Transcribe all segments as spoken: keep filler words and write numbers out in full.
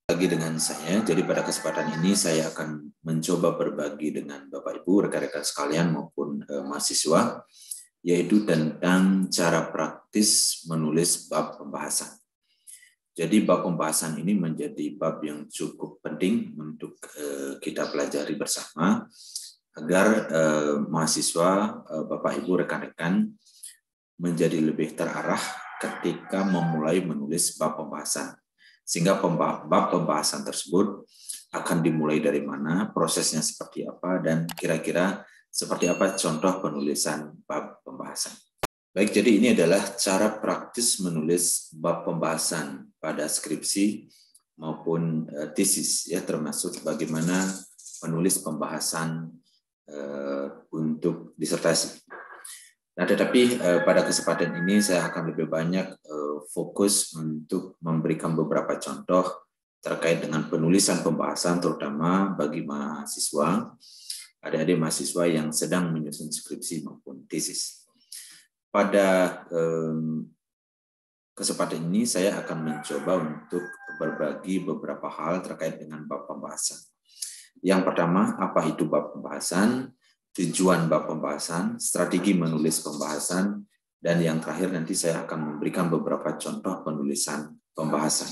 Lagi dengan saya. Jadi pada kesempatan ini saya akan mencoba berbagi dengan Bapak Ibu, rekan-rekan sekalian maupun eh, mahasiswa, yaitu tentang cara praktis menulis bab pembahasan. Jadi bab pembahasan ini menjadi bab yang cukup penting untuk eh, kita pelajari bersama agar eh, mahasiswa, eh, Bapak Ibu, rekan-rekan menjadi lebih terarah ketika memulai menulis bab pembahasan. Sehingga bab pembahasan tersebut akan dimulai dari mana, prosesnya seperti apa, dan kira-kira seperti apa contoh penulisan bab pembahasan. Baik, jadi ini adalah cara praktis menulis bab pembahasan pada skripsi maupun uh, tesis, ya, termasuk bagaimana menulis pembahasan uh, untuk disertasi. Nah, tetapi eh, pada kesempatan ini saya akan lebih banyak eh, fokus untuk memberikan beberapa contoh terkait dengan penulisan pembahasan, terutama bagi mahasiswa, adik-adik mahasiswa yang sedang menyusun skripsi maupun tesis. Pada eh, kesempatan ini saya akan mencoba untuk berbagi beberapa hal terkait dengan bab pembahasan. Yang pertama, apa itu bab pembahasan? Tujuan bab pembahasan, strategi menulis pembahasan, dan yang terakhir nanti saya akan memberikan beberapa contoh penulisan pembahasan.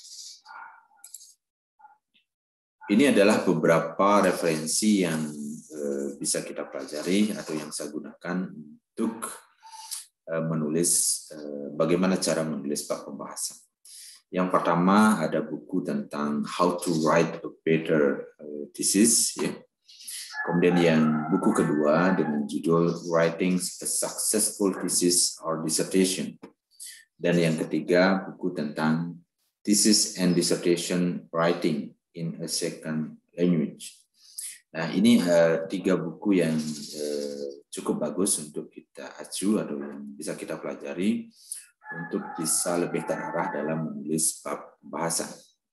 Ini adalah beberapa referensi yang eh, bisa kita pelajari atau yang saya gunakan untuk eh, menulis eh, bagaimana cara menulis bab pembahasan. Yang pertama ada buku tentang How to Write a Better Thesis, ya. Kemudian yang buku kedua dengan judul Writing a Successful Thesis or Dissertation. Dan yang ketiga buku tentang Thesis and Dissertation Writing in a Second Language. Nah, ini uh, tiga buku yang uh, cukup bagus untuk kita acu atau yang bisa kita pelajari untuk bisa lebih terarah dalam menulis bab pembahasan.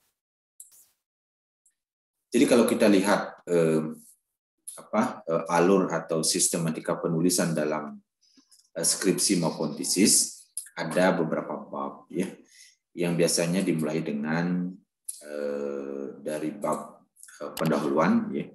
Jadi kalau kita lihat uh, apa alur atau sistematika penulisan dalam skripsi maupun tesis, ada beberapa bab, ya, yang biasanya dimulai dengan eh, dari bab eh, pendahuluan, ya,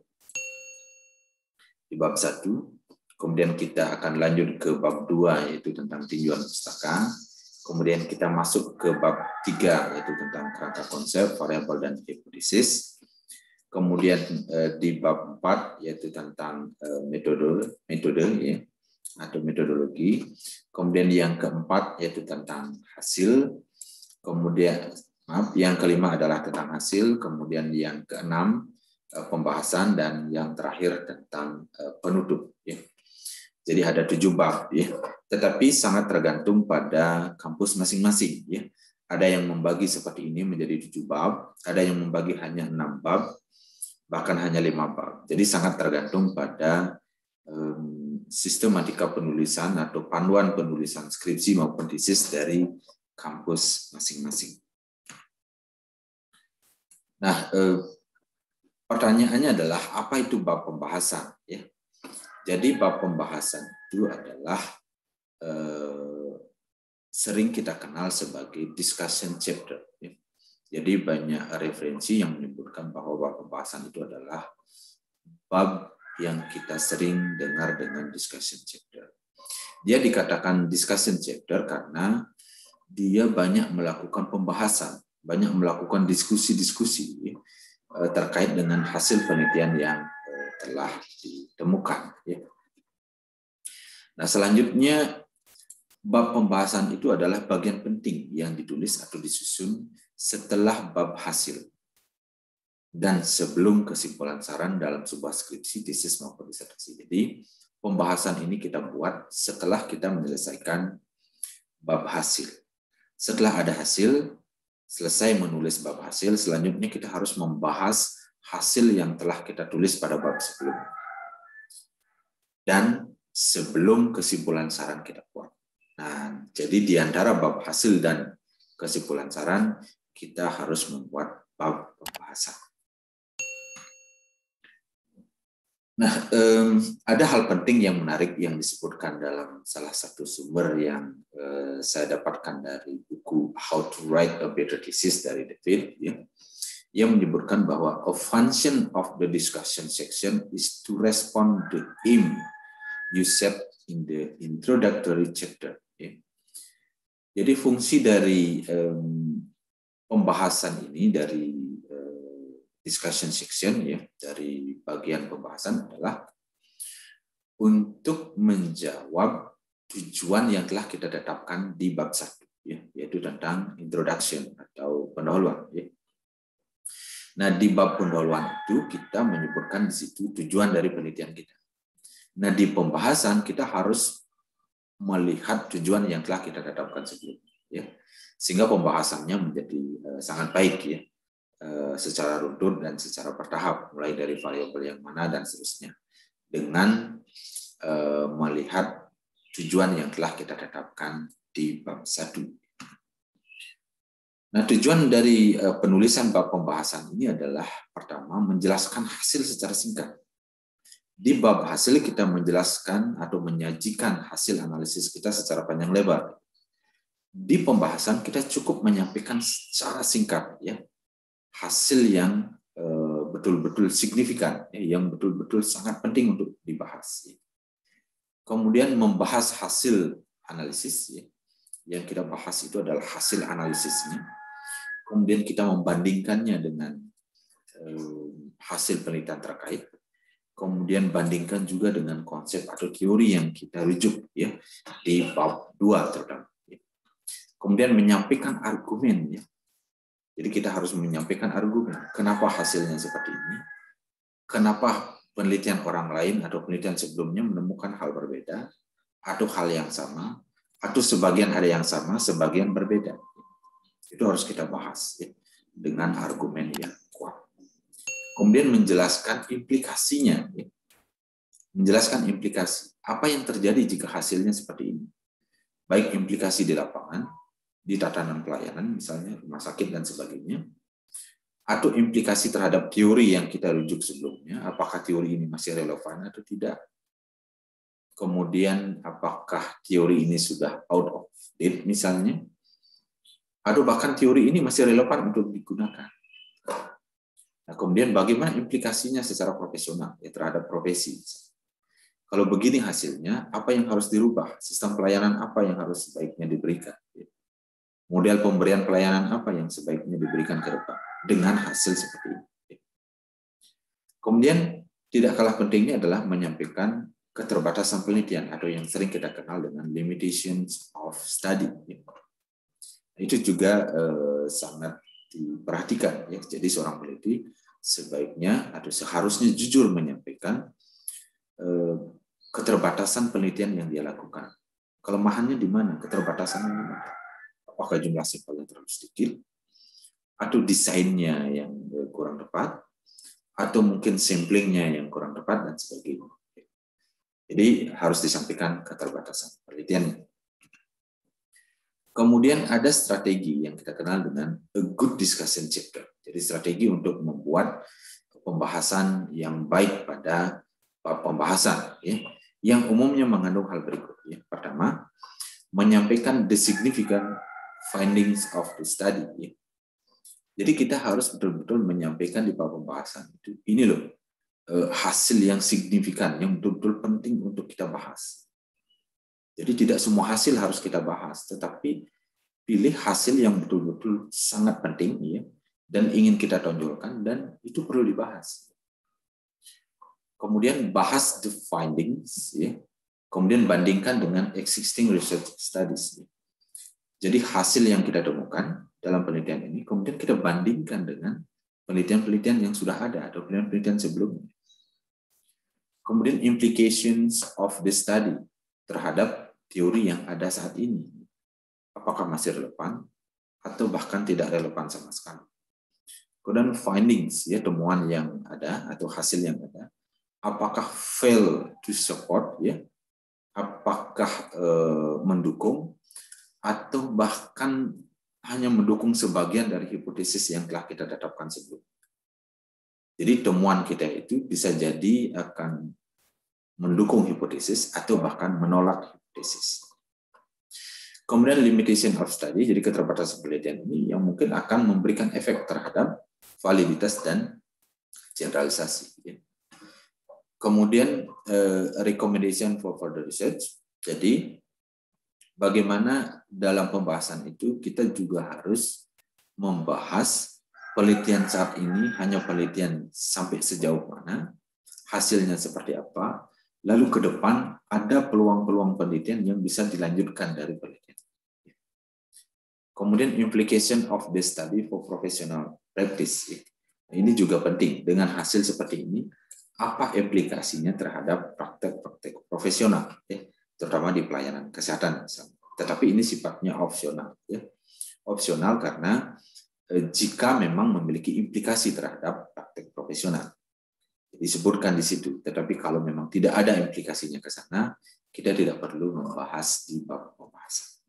di bab satu, kemudian kita akan lanjut ke bab dua, yaitu tentang tinjauan pustaka, kemudian kita masuk ke bab tiga, yaitu tentang kerangka konsep, variabel, dan hipotesis. Kemudian eh, di bab empat yaitu tentang eh, metode metode ya, atau metodologi. Kemudian yang keempat yaitu tentang hasil. Kemudian maaf, yang kelima adalah tentang hasil. Kemudian yang keenam eh, pembahasan, dan yang terakhir tentang eh, penutup. Ya. Jadi ada tujuh bab, ya. Tetapi sangat tergantung pada kampus masing-masing. Ya. Ada yang membagi seperti ini menjadi tujuh bab, ada yang membagi hanya enam bab, bahkan hanya lima bab. Jadi sangat tergantung pada um, sistematika penulisan atau panduan penulisan skripsi maupun tesis dari kampus masing-masing. Nah, eh, pertanyaannya adalah apa itu bab pembahasan? Ya. Jadi bab pembahasan itu adalah eh, sering kita kenal sebagai discussion chapter. Ya. Jadi banyak referensi yang menyebutkan bahwa bab pembahasan itu adalah bab yang kita sering dengar dengan discussion chapter. Dia dikatakan discussion chapter karena dia banyak melakukan pembahasan, banyak melakukan diskusi-diskusi terkait dengan hasil penelitian yang telah ditemukan. Nah, selanjutnya bab pembahasan itu adalah bagian penting yang ditulis atau disusun setelah bab hasil dan sebelum kesimpulan saran dalam sebuah skripsi, tesis maupun disertasi. Jadi pembahasan ini kita buat setelah kita menyelesaikan bab hasil. Setelah ada hasil, selesai menulis bab hasil, selanjutnya kita harus membahas hasil yang telah kita tulis pada bab sebelumnya. Dan sebelum kesimpulan saran kita buat. Nah, jadi di antara bab hasil dan kesimpulan saran, kita harus membuat bab pembahasan. Nah, eh, ada hal penting yang menarik yang disebutkan dalam salah satu sumber yang eh, saya dapatkan dari buku How to Write a Better Thesis dari David. Ya. Ia menyebutkan bahwa a function of the discussion section is to respond to the aim you set in the introductory chapter. Ya. Jadi fungsi dari um, pembahasan ini, dari uh, discussion section, ya, dari bagian pembahasan adalah untuk menjawab tujuan yang telah kita tetapkan di bab satu, ya, yaitu tentang introduction atau pendahuluan. Ya. Nah, di bab pendahuluan itu kita menyebutkan di situ tujuan dari penelitian kita. Nah, di pembahasan kita harus melihat tujuan yang telah kita tetapkan sebelumnya, ya, sehingga pembahasannya menjadi uh, sangat baik, ya, uh, secara runtun dan secara bertahap, mulai dari variabel yang mana dan seterusnya, dengan uh, melihat tujuan yang telah kita tetapkan di bab satu. Nah, tujuan dari uh, penulisan bab pembahasan ini adalah pertama menjelaskan hasil secara singkat. Di bab hasil kita menjelaskan atau menyajikan hasil analisis kita secara panjang lebar. Di pembahasan kita cukup menyampaikan secara singkat, ya, hasil yang uh, betul-betul signifikan, ya, yang betul-betul sangat penting untuk dibahas. Ya. Kemudian membahas hasil analisis, ya. Yang kita bahas itu adalah hasil analisisnya. Kemudian kita membandingkannya dengan eh, hasil penelitian terkait. Kemudian bandingkan juga dengan konsep atau teori yang kita rujuk, ya, di bab dua terutama. Ya. Kemudian menyampaikan argumen, ya. Jadi kita harus menyampaikan argumen. Kenapa hasilnya seperti ini? Kenapa penelitian orang lain atau penelitian sebelumnya menemukan hal berbeda, atau hal yang sama, atau sebagian ada yang sama, sebagian berbeda. Itu harus kita bahas, ya, dengan argumen yang kuat. Kemudian menjelaskan implikasinya, ya. Menjelaskan implikasi apa yang terjadi jika hasilnya seperti ini, baik implikasi di lapangan, di tatanan pelayanan, misalnya rumah sakit dan sebagainya, atau implikasi terhadap teori yang kita rujuk sebelumnya, apakah teori ini masih relevan atau tidak. Kemudian apakah teori ini sudah out of date misalnya, atau bahkan teori ini masih relevan untuk digunakan. Nah, kemudian bagaimana implikasinya secara profesional, ya, terhadap profesi. Kalau begini hasilnya, apa yang harus dirubah? Sistem pelayanan apa yang harus sebaiknya diberikan? Model pemberian pelayanan apa yang sebaiknya diberikan ke depan dengan hasil seperti ini. Kemudian tidak kalah pentingnya adalah menyampaikan keterbatasan penelitian atau yang sering kita kenal dengan limitations of study. Itu juga eh, sangat diperhatikan, ya. Jadi seorang peneliti sebaiknya atau seharusnya jujur menyampaikan eh, keterbatasan penelitian yang dia lakukan. Kelemahannya di mana? Keterbatasannya di mana? Apakah jumlah sampelnya terlalu sedikit, atau desainnya yang kurang tepat, atau mungkin samplingnya yang kurang tepat dan sebagainya. Jadi harus disampaikan keterbatasan penelitian. Kemudian ada strategi yang kita kenal dengan a good discussion chapter. Jadi strategi untuk membuat pembahasan yang baik pada pembahasan, ya, yang umumnya mengandung hal berikut. Ya. Pertama, menyampaikan the significant findings of the study. Ya. Jadi kita harus betul-betul menyampaikan di bawah pembahasan itu, ini loh hasil yang signifikan, yang betul-betul penting untuk kita bahas. Jadi tidak semua hasil harus kita bahas, tetapi pilih hasil yang betul-betul sangat penting, ya, dan ingin kita tonjolkan, dan itu perlu dibahas. Kemudian bahas the findings, ya. Kemudian bandingkan dengan existing research studies. Ya. Jadi hasil yang kita temukan dalam penelitian ini, kemudian kita bandingkan dengan penelitian-penelitian yang sudah ada atau penelitian-penelitian sebelumnya. Kemudian implications of the study terhadap teori yang ada saat ini. Apakah masih relevan atau bahkan tidak relevan sama sekali. Kemudian findings, ya, temuan yang ada atau hasil yang ada. Apakah fail to support, ya? Apakah eh, mendukung atau bahkan hanya mendukung sebagian dari hipotesis yang telah kita tetapkan sebelumnya. Jadi temuan kita itu bisa jadi akan mendukung hipotesis atau bahkan menolak hipotesis. Kemudian limitation of study, jadi keterbatasan penelitian ini yang mungkin akan memberikan efek terhadap validitas dan generalisasi. Kemudian recommendation for further research. Jadi bagaimana dalam pembahasan itu kita juga harus membahas penelitian saat ini hanya penelitian sampai sejauh mana, hasilnya seperti apa, lalu ke depan ada peluang-peluang penelitian yang bisa dilanjutkan dari penelitian. Kemudian implication of the study for professional practice. Ini juga penting. Dengan hasil seperti ini, apa implikasinya terhadap praktek-praktek profesional, ya, terutama di pelayanan kesehatan misalnya. Tetapi ini sifatnya opsional, ya. Opsional karena eh, jika memang memiliki implikasi terhadap praktek profesional. Disebutkan di situ. Tetapi kalau memang tidak ada implikasinya ke sana, kita tidak perlu membahas di bab pembahasan.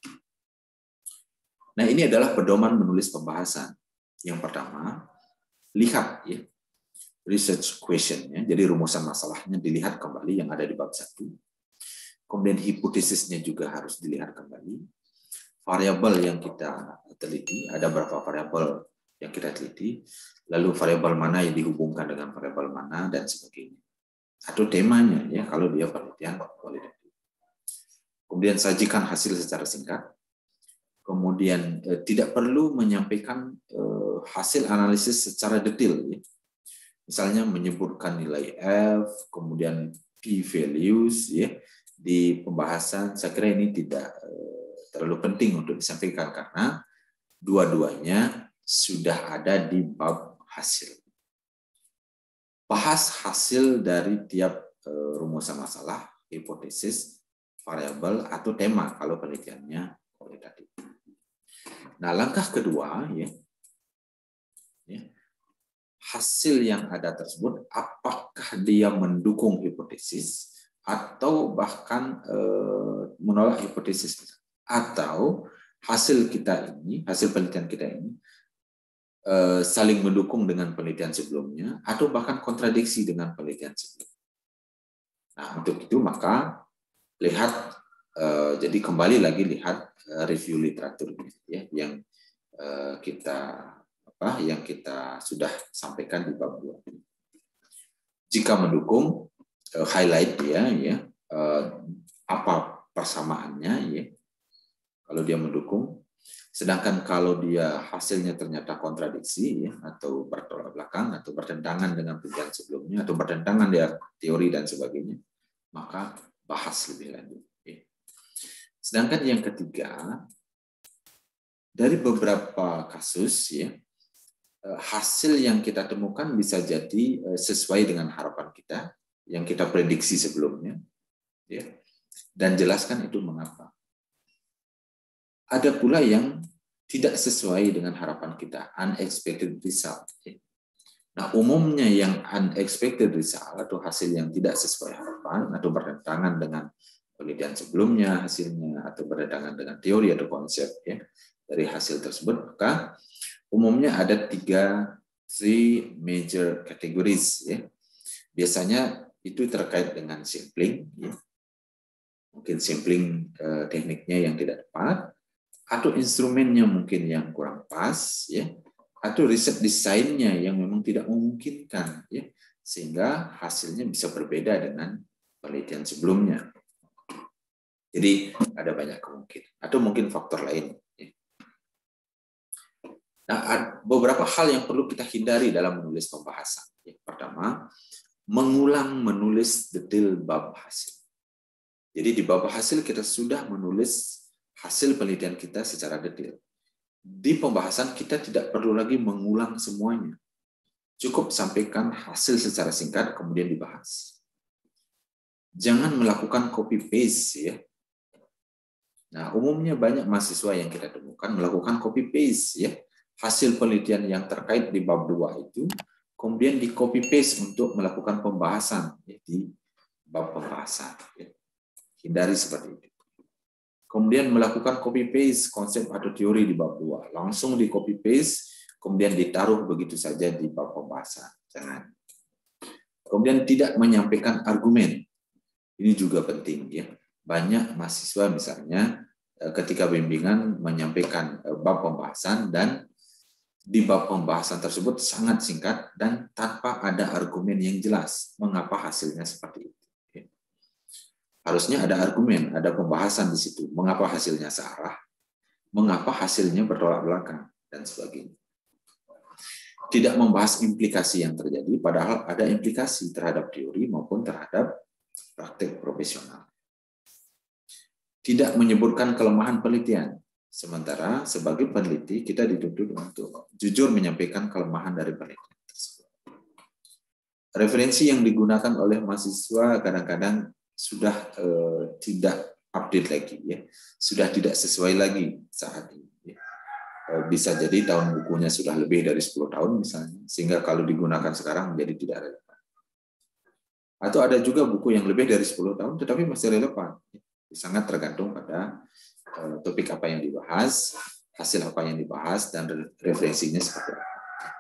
Nah, ini adalah pedoman menulis pembahasan. Yang pertama, lihat ya, research question-nya, jadi rumusan masalahnya dilihat kembali yang ada di bab satu. Kemudian hipotesisnya juga harus dilihat kembali. Variabel yang kita teliti, ada berapa variabel yang kita teliti, lalu variabel mana yang dihubungkan dengan variabel mana, dan sebagainya. Atau temanya, ya kalau dia penelitian kualitatif. Kemudian sajikan hasil secara singkat. Kemudian eh, tidak perlu menyampaikan eh, hasil analisis secara detail. Ya. Misalnya menyebutkan nilai F, kemudian p-values ya, di pembahasan, saya kira ini tidak eh, terlalu penting untuk disampaikan karena dua-duanya sudah ada di bab hasil. Bahas hasil dari tiap eh, rumusan masalah, hipotesis, variabel, atau tema kalau penelitiannya kualitatif. Nah, langkah kedua, ya, ya, hasil yang ada tersebut, apakah dia mendukung hipotesis atau bahkan e, menolak hipotesis, atau hasil kita ini, hasil penelitian kita ini e, saling mendukung dengan penelitian sebelumnya atau bahkan kontradiksi dengan penelitian sebelumnya. Nah, untuk itu maka lihat, e, jadi kembali lagi lihat review literatur ya, yang uh, kita apa yang kita sudah sampaikan di bab dua. Jika mendukung, uh, highlight ya ya uh, apa persamaannya ya. Kalau dia mendukung, sedangkan kalau dia hasilnya ternyata kontradiksi ya, atau bertolak belakang atau bertentangan dengan penelitian sebelumnya atau bertentangan dengan teori dan sebagainya, maka bahas lebih lanjut. Sedangkan yang ketiga, dari beberapa kasus ya, hasil yang kita temukan bisa jadi sesuai dengan harapan kita yang kita prediksi sebelumnya, ya, dan jelaskan itu mengapa. Ada pula yang tidak sesuai dengan harapan kita, unexpected result. Ya. Nah, umumnya yang unexpected result atau hasil yang tidak sesuai harapan atau bertentangan dengan penelitian sebelumnya hasilnya atau bertentangan dengan teori atau konsep ya dari hasil tersebut, maka umumnya ada tiga three major categories ya. Biasanya itu terkait dengan sampling ya. Mungkin sampling eh, tekniknya yang tidak tepat, atau instrumennya mungkin yang kurang pas ya, atau riset desainnya yang memang tidak memungkinkan ya, sehingga hasilnya bisa berbeda dengan penelitian sebelumnya. Jadi ada banyak kemungkinan, atau mungkin faktor lain. Nah, beberapa hal yang perlu kita hindari dalam menulis pembahasan. Pertama, mengulang menulis detail bab hasil. Jadi di bab hasil kita sudah menulis hasil penelitian kita secara detail. Di pembahasan kita tidak perlu lagi mengulang semuanya. Cukup sampaikan hasil secara singkat kemudian dibahas. Jangan melakukan copy paste ya. Nah, umumnya banyak mahasiswa yang kita temukan melakukan copy paste ya, hasil penelitian yang terkait di bab dua itu kemudian di copy paste untuk melakukan pembahasan ya, di bab pembahasan ya. Hindari seperti itu. Kemudian melakukan copy paste konsep atau teori di bab dua, langsung di copy paste kemudian ditaruh begitu saja di bab pembahasan. Jangan. Kemudian tidak menyampaikan argumen. Ini juga penting ya. Banyak mahasiswa misalnya ketika bimbingan menyampaikan bab pembahasan dan di bab pembahasan tersebut sangat singkat dan tanpa ada argumen yang jelas mengapa hasilnya seperti itu. Harusnya ada argumen, ada pembahasan di situ. Mengapa hasilnya searah, mengapa hasilnya bertolak belakang, dan sebagainya. Tidak membahas implikasi yang terjadi, padahal ada implikasi terhadap teori maupun terhadap praktek profesional. Tidak menyebutkan kelemahan penelitian, sementara sebagai peneliti kita dituntut untuk jujur menyampaikan kelemahan dari penelitian tersebut. Referensi yang digunakan oleh mahasiswa kadang-kadang sudah eh, tidak update lagi, ya, sudah tidak sesuai lagi saat ini. Ya. Eh, bisa jadi tahun bukunya sudah lebih dari sepuluh tahun misalnya, sehingga kalau digunakan sekarang menjadi tidak relevan. Atau ada juga buku yang lebih dari sepuluh tahun tetapi masih relevan. Ya. Sangat tergantung pada eh, topik apa yang dibahas, hasil apa yang dibahas, dan referensinya seperti apa.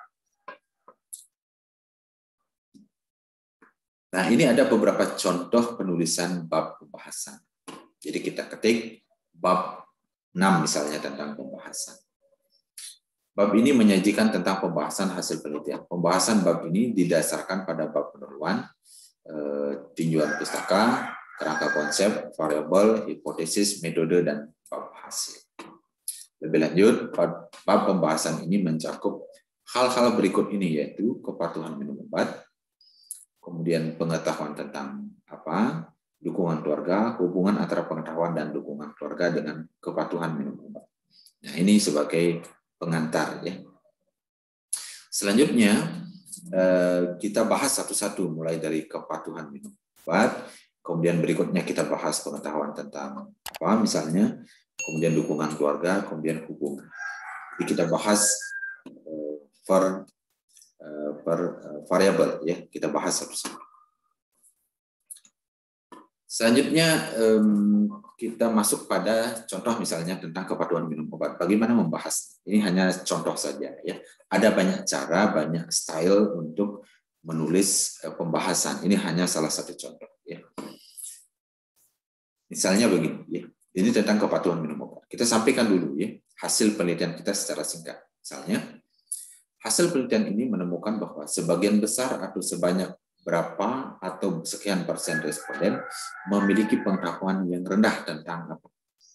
Nah, ini ada beberapa contoh penulisan bab pembahasan. Jadi kita ketik bab enam misalnya tentang pembahasan. Bab ini menyajikan tentang pembahasan hasil penelitian. Pembahasan bab ini didasarkan pada bab pendahuluan, eh, tinjauan pustaka, kerangka konsep, variabel, hipotesis, metode, dan bab hasil. Lebih lanjut, bab pembahasan ini mencakup hal-hal berikut ini, yaitu kepatuhan minum obat, kemudian pengetahuan tentang apa, dukungan keluarga, hubungan antara pengetahuan dan dukungan keluarga dengan kepatuhan minum obat. Nah, ini sebagai pengantar, ya. Selanjutnya kita bahas satu-satu, mulai dari kepatuhan minum obat, kemudian berikutnya kita bahas pengetahuan tentang apa, misalnya, kemudian dukungan keluarga, kemudian hubungan. Jadi kita bahas per per variabel, ya, kita bahas satu-satu. Selanjutnya kita masuk pada contoh misalnya tentang kepatuhan minum obat. Bagaimana membahas? Ini hanya contoh saja, ya. Ada banyak cara, banyak style untuk menulis pembahasan. Ini hanya salah satu contoh, ya. Misalnya begini, ya. Ini tentang kepatuhan minum obat. Kita sampaikan dulu, ya, hasil penelitian kita secara singkat. Misalnya, hasil penelitian ini menemukan bahwa sebagian besar atau sebanyak berapa atau sekian persen responden memiliki pengetahuan yang rendah tentang apa.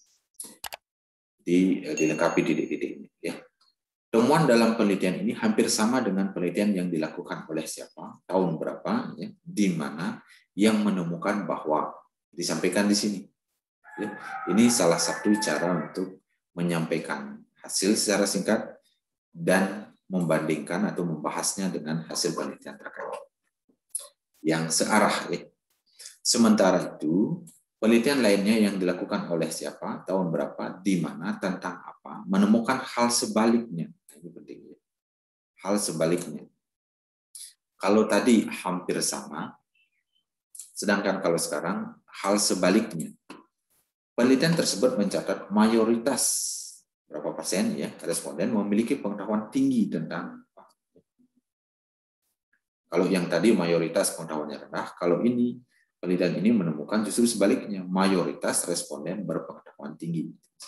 Di, dilengkapi titik-titik ini. Ya. Temuan dalam penelitian ini hampir sama dengan penelitian yang dilakukan oleh siapa, tahun berapa, ya, di mana, yang menemukan bahwa, disampaikan di sini. Ya. Ini salah satu cara untuk menyampaikan hasil secara singkat dan membandingkan atau membahasnya dengan hasil penelitian terkait yang searah, ya. Sementara itu, penelitian lainnya yang dilakukan oleh siapa, tahun berapa, di mana, tentang apa, menemukan hal sebaliknya. Ini penting, ya. Hal sebaliknya. Kalau tadi hampir sama, sedangkan kalau sekarang hal sebaliknya. Penelitian tersebut mencatat mayoritas berapa persen, ya, responden memiliki pengetahuan tinggi tentang apa. Kalau yang tadi mayoritas pengetahuannya rendah, kalau ini penelitian ini menemukan justru sebaliknya, mayoritas responden berpengetahuan tinggi.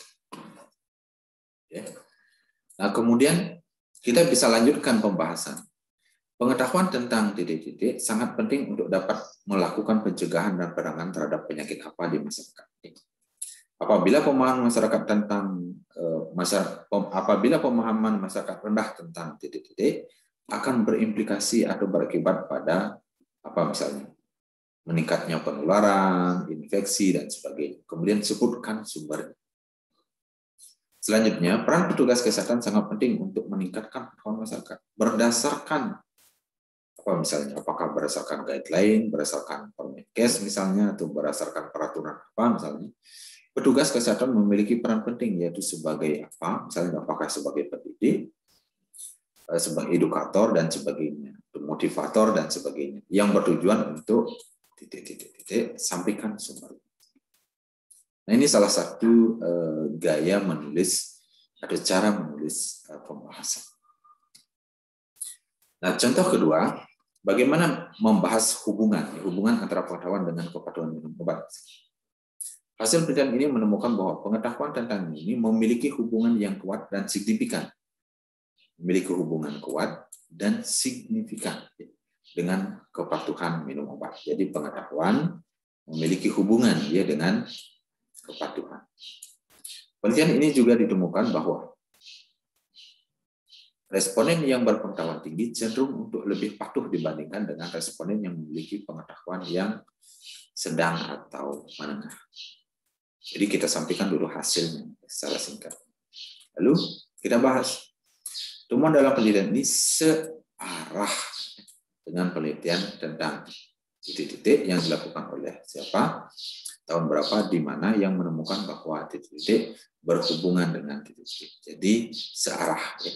Ya. Nah, kemudian kita bisa lanjutkan pembahasan. Pengetahuan tentang titik-titik sangat penting untuk dapat melakukan pencegahan dan penanganan terhadap penyakit apa di masyarakat. Apabila pemahaman masyarakat tentang masyarakat, apabila pemahaman masyarakat rendah tentang titik-titik, akan berimplikasi atau berakibat pada apa, misalnya meningkatnya penularan, infeksi, dan sebagainya. Kemudian sebutkan sumbernya. Selanjutnya, peran petugas kesehatan sangat penting untuk meningkatkan pengetahuan masyarakat berdasarkan apa, misalnya apakah berdasarkan guideline, berdasarkan Permenkes misalnya, atau berdasarkan peraturan apa misalnya. Petugas kesehatan memiliki peran penting, yaitu sebagai apa, misalnya apakah sebagai pendidik, sebagai edukator, dan sebagainya, motivator, dan sebagainya, yang bertujuan untuk titik-titik-titik sampaikan sumber. Nah, ini salah satu uh, gaya menulis atau cara menulis uh, pembahasan. Nah, contoh kedua, bagaimana membahas hubungan hubungan antara pengetahuan dengan kepatuhan minum obat. Hasil penelitian ini menemukan bahwa pengetahuan tentang ini memiliki hubungan yang kuat dan signifikan memiliki hubungan kuat dan signifikan dengan kepatuhan minum obat. Jadi pengetahuan memiliki hubungan ya dengan kepatuhan. Penelitian ini juga ditemukan bahwa responden yang berpengetahuan tinggi cenderung untuk lebih patuh dibandingkan dengan responden yang memiliki pengetahuan yang sedang atau menengah. Jadi kita sampaikan dulu hasilnya secara singkat. Lalu kita bahas. Temuan dalam penelitian ini searah dengan penelitian tentang titik-titik yang dilakukan oleh siapa, tahun berapa, di mana, yang menemukan bahwa titik-titik berhubungan dengan titik-titik. Jadi searah. Ya.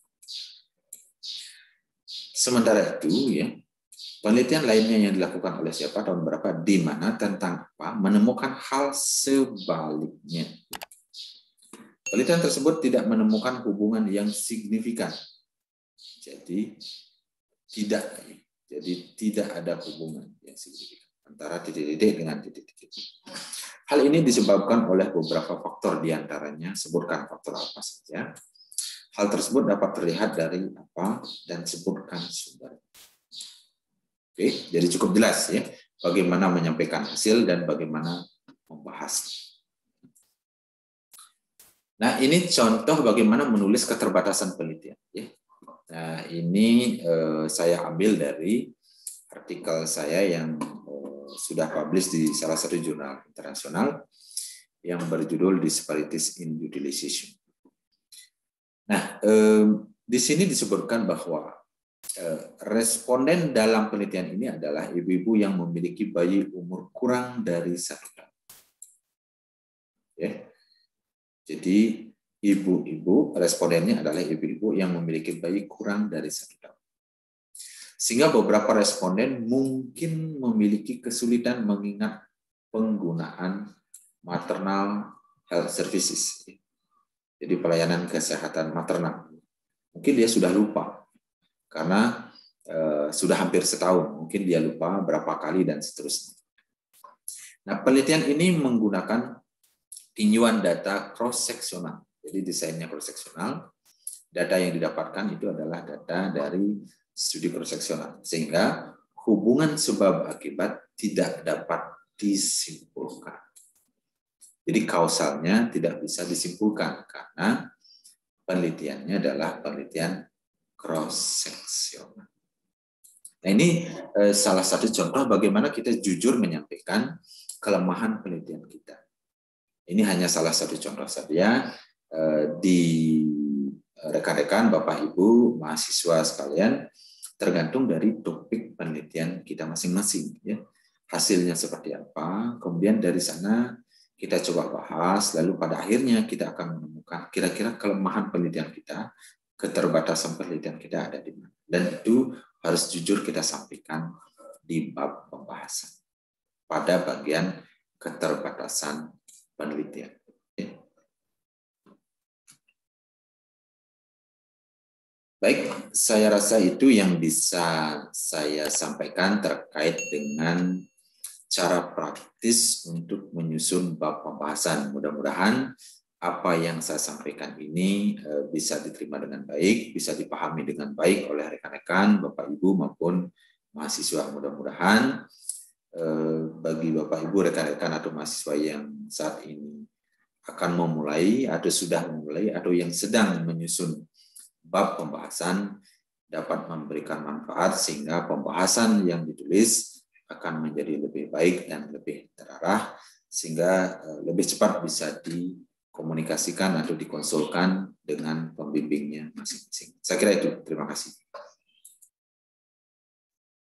Sementara itu, ya, penelitian lainnya yang dilakukan oleh siapa, tahun berapa, di mana, tentang apa, menemukan hal sebaliknya. Penelitian tersebut tidak menemukan hubungan yang signifikan. Jadi tidak, jadi tidak ada hubungan yang signifikan antara titik-titik dengan titik-titik. Hal ini disebabkan oleh beberapa faktor, diantaranya sebutkan faktor apa saja. Hal tersebut dapat terlihat dari apa dan sebutkan sumber. Oke, jadi cukup jelas ya bagaimana menyampaikan hasil dan bagaimana membahasnya. Nah, ini contoh bagaimana menulis keterbatasan penelitian. Nah, ini eh, saya ambil dari artikel saya yang eh, sudah publish di salah satu jurnal internasional yang berjudul Disparities in Utilization. Nah, eh, di sini disebutkan bahwa eh, responden dalam penelitian ini adalah ibu-ibu yang memiliki bayi umur kurang dari satu tahun. Ya. Jadi ibu-ibu, respondennya adalah ibu-ibu yang memiliki bayi kurang dari satu tahun. Sehingga beberapa responden mungkin memiliki kesulitan mengingat penggunaan maternal health services. Jadi pelayanan kesehatan maternal. Mungkin dia sudah lupa karena eh, sudah hampir setahun. Mungkin dia lupa berapa kali dan seterusnya. Nah, penelitian ini menggunakan tinjauan data cross-seksional. Jadi desainnya cross-seksional. Data yang didapatkan itu adalah data dari studi cross-seksional. Sehingga hubungan sebab akibat tidak dapat disimpulkan. Jadi kausalnya tidak bisa disimpulkan karena penelitiannya adalah penelitian cross-seksional. Nah, ini eh, salah satu contoh bagaimana kita jujur menyampaikan kelemahan penelitian kita. Ini hanya salah satu contoh saja di rekan-rekan, Bapak Ibu, mahasiswa sekalian, tergantung dari topik penelitian kita masing-masing. Ya. Hasilnya seperti apa, kemudian dari sana kita coba bahas, lalu pada akhirnya kita akan menemukan kira-kira kelemahan penelitian kita, keterbatasan penelitian kita ada di mana. Dan itu harus jujur kita sampaikan di bab pembahasan pada bagian keterbatasan penelitian. Baik, saya rasa itu yang bisa saya sampaikan terkait dengan cara praktis untuk menyusun bab pembahasan. Mudah-mudahan apa yang saya sampaikan ini bisa diterima dengan baik, bisa dipahami dengan baik oleh rekan-rekan, Bapak Ibu maupun mahasiswa. Mudah-mudahan bagi Bapak Ibu, rekan-rekan atau mahasiswa yang saat ini akan memulai atau sudah memulai atau yang sedang menyusun bab pembahasan dapat memberikan manfaat sehingga pembahasan yang ditulis akan menjadi lebih baik dan lebih terarah sehingga lebih cepat bisa dikomunikasikan atau dikonsulkan dengan pembimbingnya masing-masing. Saya kira itu. Terima kasih.